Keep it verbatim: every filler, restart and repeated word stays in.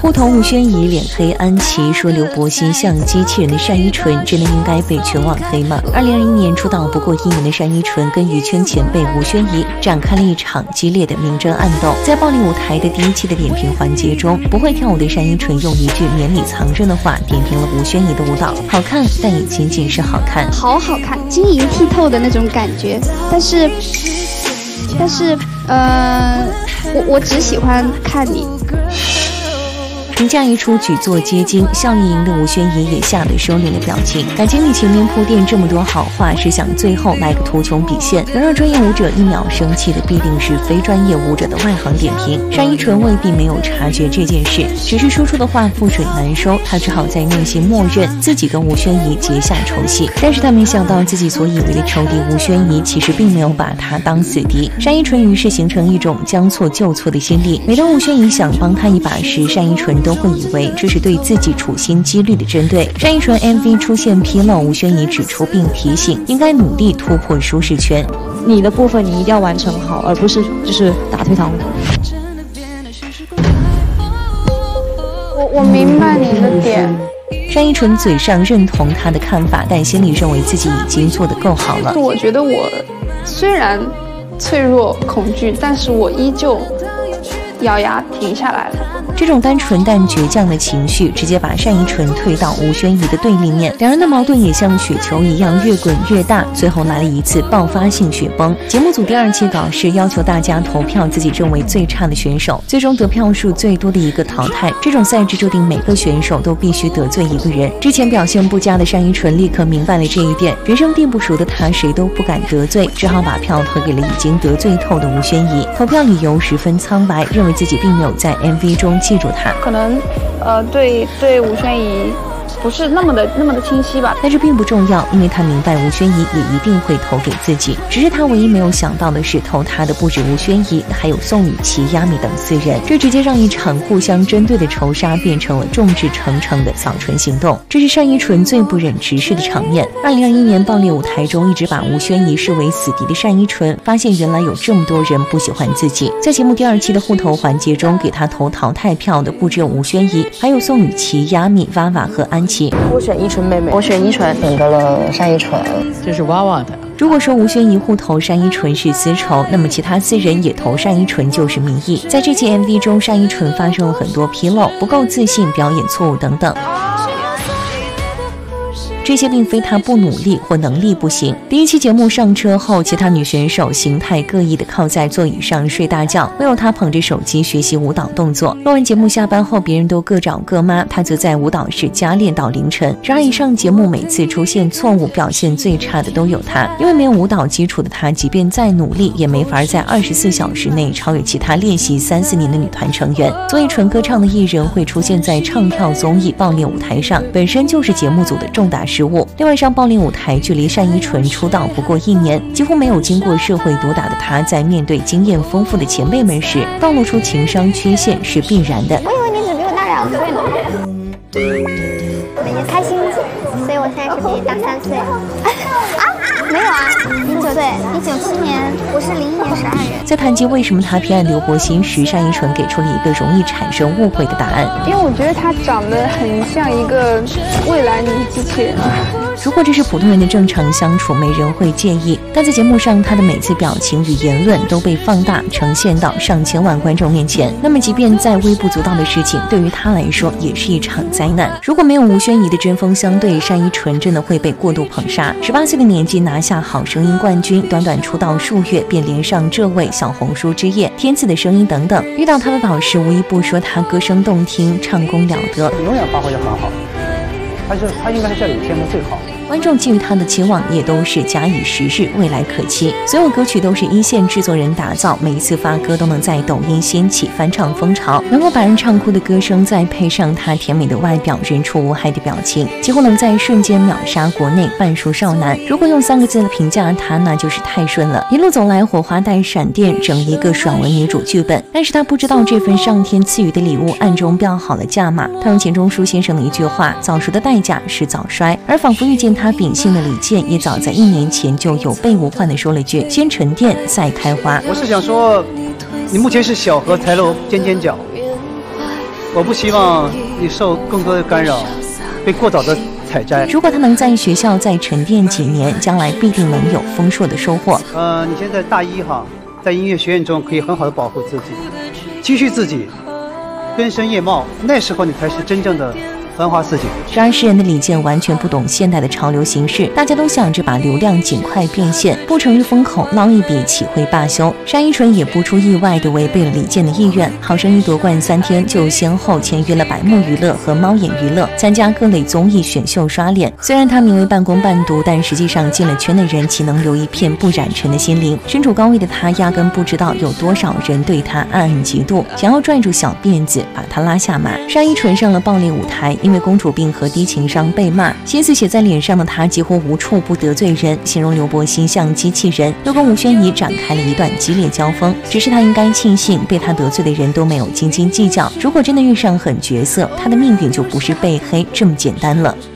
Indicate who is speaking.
Speaker 1: 互投吴宣仪脸黑安琪，说刘柏辛像机器人的单依纯真的应该被全网黑吗？二零二一年出道不过一年的单依纯跟娱圈前辈吴宣仪展开了一场激烈的明争暗斗。在暴力舞台的第一期的点评环节中，不会跳舞的单依纯用一句绵里藏针的话点评了吴宣仪的舞蹈，好看，但也仅仅是好看，
Speaker 2: 好好看，晶莹剔透的那种感觉。但是，但是，呃，我我只喜欢看你。
Speaker 1: 评价一出，举座皆惊，笑盈盈的吴宣仪也吓得收敛了表情。感情里前面铺垫这么多好话，是想最后来个图穷匕现。能让专业舞者一秒生气的，必定是非专业舞者的外行点评。单依纯未必没有察觉这件事，只是说出的话覆水难收，她只好在内心默认自己跟吴宣仪结下仇隙。但是她没想到，自己所以为的仇敌吴宣仪，其实并没有把她当死敌。单依纯于是形成一种将错就错的心理。每当吴宣仪想帮她一把时，单依纯都会以为这是对自己处心积虑的针对。单依纯 M V 出现纰漏，吴宣仪指出并提醒应该努力突破舒适圈，
Speaker 3: 你的部分你一定要完成好，而不是就是打退堂鼓。
Speaker 4: 我我明白你的点。
Speaker 1: 单依纯嘴上认同他的看法，但心里认为自己已经做得够好了。
Speaker 4: 我觉得我虽然脆弱恐惧，但是我依旧咬牙停下来了。
Speaker 1: 这种单纯但倔强的情绪，直接把单依纯推到吴宣仪的对立面，两人的矛盾也像雪球一样越滚越大，最后来了一次爆发性雪崩。节目组第二期稿是要求大家投票自己认为最差的选手，最终得票数最多的一个淘汰。这种赛制注定每个选手都必须得罪一个人。之前表现不佳的单依纯立刻明白了这一点，人生地不熟的他谁都不敢得罪，只好把票投给了已经得罪透的吴宣仪。投票理由十分苍白，认为自己并没有在 M V 中记住他，
Speaker 4: 可能呃对对吴宣仪不是那么的那么的清晰吧，
Speaker 1: 但这并不重要，因为他明白吴宣仪也一定会投给自己，只是他唯一没有想到的是，投他的不止吴宣仪，还有宋雨琦、亚米等四人，这直接让一场互相针对的仇杀变成了众志成城的扫纯行动。这是单依纯最不忍直视的场面。二零二一年暴力舞台中一直把吴宣仪视为死敌的单依纯，发现原来有这么多人不喜欢自己，在节目第二期的互投环节中，给他投淘汰票的不只有吴宣仪，还有宋雨琦、亚米、娃娃和安琪。
Speaker 3: 我选依纯妹妹，
Speaker 5: 我选依纯，选择了单依纯，
Speaker 6: 这是娃娃的。
Speaker 1: 如果说吴宣仪互投单依纯是私仇，那么其他四人也投单依纯就是民意。在这期 M V 中，单依纯发生了很多纰漏，不够自信，表演错误等等。这些并非他不努力或能力不行。第一期节目上车后，其他女选手形态各异的靠在座椅上睡大觉，唯有她捧着手机学习舞蹈动作。录完节目下班后，别人都各找各妈，她则在舞蹈室加练到凌晨。然而一上节目，每次出现错误，表现最差的都有她。因为没有舞蹈基础的她，即便再努力，也没法在二十四小时内超越其他练习三四年的女团成员。作为纯歌唱的艺人，会出现在唱跳综艺爆裂舞台上，本身就是节目组的重大失误。另外，上爆裂舞台距离单依纯出道不过一年，几乎没有经过社会毒打的她，在面对经验丰富的前辈们时，暴露出情商缺陷是必然的。
Speaker 7: 我以为你只比我大两岁呢。每年开心，所以我现在是比你大三岁。啊，没有啊，零九岁，你九七年，我是零一年十二月。
Speaker 1: 在谈及为什么他偏爱刘柏辛时，单依纯给出了一个容易产生误会的答案。
Speaker 4: 因为我觉得她长得很像一个未来女机器人。
Speaker 1: 如果这是普通人的正常相处，没人会介意。但在节目上，他的每次表情与言论都被放大，呈现到上千万观众面前。那么，即便再微不足道的事情，对于他来说也是一场灾难。如果没有吴宣仪的针锋相对，单依纯真的会被过度捧杀。十八岁的年纪拿下好声音冠军，短短出道数月便连上这位、小红书之夜、天赐的声音等等。遇到他的导师，无一不说他歌声动听，唱功了得，
Speaker 8: 永远发挥得很好。他是他应该是这里天赋最好。
Speaker 1: 观众寄予他的期望也都是假以时日，未来可期。所有歌曲都是一线制作人打造，每一次发歌都能在抖音掀起翻唱风潮，能够把人唱哭的歌声，再配上他甜美的外表、人畜无害的表情，几乎能在瞬间秒杀国内半数少男。如果用三个字来评价他，那就是太顺了。一路走来，火花带闪电，整一个爽文女主剧本。但是他不知道这份上天赐予的礼物，暗中标好了价码。他用钱钟书先生的一句话：早熟的代价是早衰。而仿佛遇见他秉性的李健，也早在一年前就有备无患的说了句：先沉淀再开花。
Speaker 8: 我是想说，你目前是小荷才露尖尖角， 我不希望你受更多的干扰，被过早的采摘。
Speaker 1: 如果他能在学校再沉淀几年，将来必定能有丰硕的收获。
Speaker 8: 呃，你现在大一哈，在音乐学院中可以很好的保护自己，期许自己，根深叶茂，那时候你才是真正的繁华似锦。
Speaker 1: 然而诗人的李健完全不懂现代的潮流形式，大家都想着把流量尽快变现，不成于风口，捞一笔岂会罢休。单依纯也不出意外地违背了李健的意愿，好声音夺冠三天就先后签约了百慕娱乐和猫眼娱乐，参加各类综艺选秀刷脸。虽然他名为半工半读，但实际上进了圈的人岂能留一片不染尘的心灵？身处高位的他压根不知道有多少人对他暗暗嫉妒，想要拽住小辫子把他拉下马。单依纯上了爆裂舞台，因为公主病和低情商被骂，心思写在脸上的她几乎无处不得罪人，形容刘柏辛像机器人，又跟吴宣仪展开了一段激烈交锋。只是她应该庆幸被她得罪的人都没有斤斤计较，如果真的遇上狠角色，她的命运就不是被黑这么简单了。